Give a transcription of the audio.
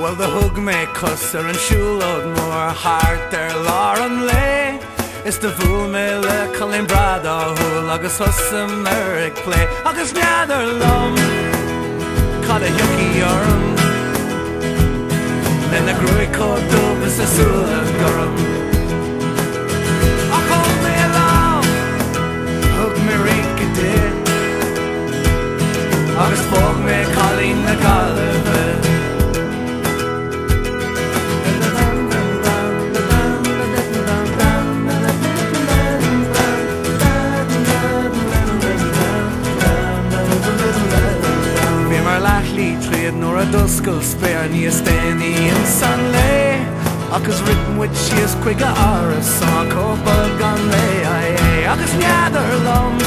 Well, the hug me cusser and shulod more heart there Lauren lay. It's the fool me le Colin Brado who agus husam Eric play. Agus neither lum caught a yucky yarn. Then the grui called dub is a sula gurum. Oh, hold me along, hug me rink a day. Agus fog me Colleen the Gallivant. Nor a duskull spare ni a steny in sunlay. Agus written with she is quicker or a song called bug on lay. Agus neither lum